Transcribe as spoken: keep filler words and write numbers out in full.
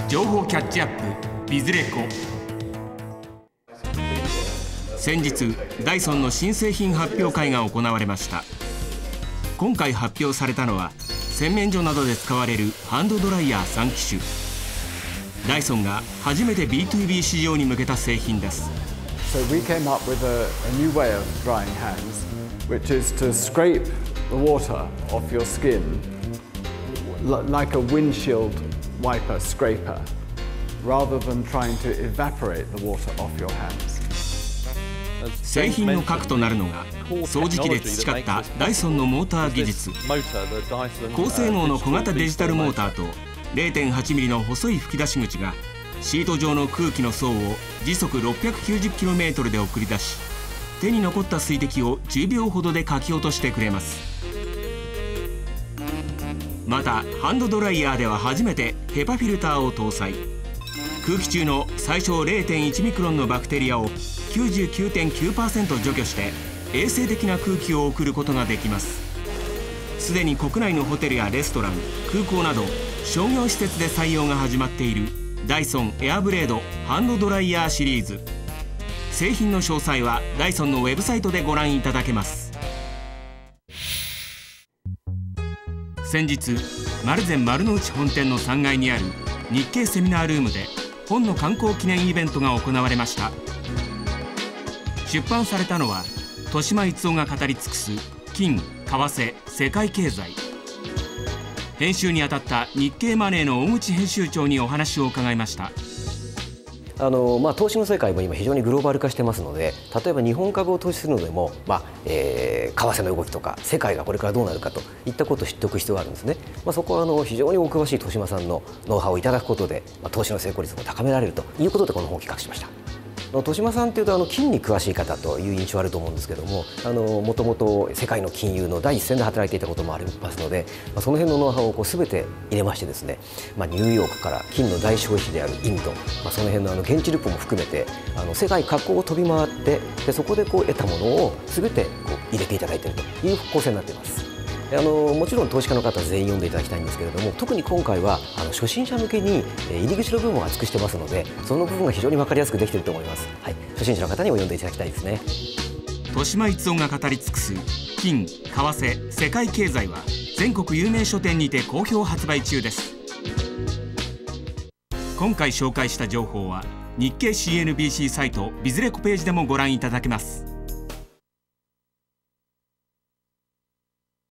情報キャッチアップビズレコ。先日ダイソンの新製品発表会が行われました。今回発表されたのは洗面所などで使われるハンドドライヤーさん機種。ダイソンが初めて ビーツービー 市場に向けた製品です。 So we came up with a, a new way of drying hands, which is to scrape the water off your skin like a windshield wiper scraper, rather than trying to evaporate the water off your hands. 製品の核となるのが掃除機で培ったダイソンのモーター技術。高性能の小型デジタルモーターと れいてんはちミリ の細い吹き出し口がシート状の空気の層を時速 ろっぴゃくきゅうじゅっキロメートル で送り出し、手に残った水滴をじゅうびょうほどでかき落としてくれます。またハンドドライヤーでは初めてヘパフィルターを搭載。空気中の最小 れいてんいちミクロンのバクテリアを きゅうじゅうきゅうてんきゅうパーセント 除去して衛生的な空気を送ることができます。すでに国内のホテルやレストラン、空港など商業施設で採用が始まっているダイソンエアブレードハンドドライヤーシリーズ。製品の詳細はダイソンのウェブサイトでご覧いただけます。先日丸善丸の内本店のさんがいにある日経セミナールームで本の刊行記念イベントが行われました。出版されたのは豊島逸夫が語り尽くす金、為替、世界経済。編集にあたった日経マネーの大口編集長にお話を伺いました。 あのまあ、投資の世界も今非常にグローバル化してますので、例えば日本株を投資するのでも、まあえー、為替の動きとか世界がこれからどうなるかといったことを知っておく必要があるんですね。まあ、そこはあの非常にお詳しい豊島さんのノウハウをいただくことで、まあ、投資の成功率も高められるということでこの本を企画しました。豊島さんというとあの金に詳しい方という印象あると思うんですけども、あのもともと世界の金融の第一線で働いていたこともありますので、まあ、その辺のノウハウをこう全て入れましてですね、まあ、ニューヨークから金の大消費であるインド、まあ、その辺のあの現地ルポも含めてあの世界各国を飛び回ってでそこでこう得たものを全てこう入れていただいているという構成になっています。あのもちろん投資家の方全員読んでいただきたいんですけれども、特に今回はあの初心者向けに入り口の部分を厚くしてますので、その部分が非常に分かりやすくできていると思います。はい、初心者の方にも読んでいただきたいですね。 豊島逸夫が語り尽くす金、為替、世界経済は全国有名書店にて好評発売中です。今回紹介した情報は日経 シーエヌビーシー サイトビズレコページでもご覧いただけます。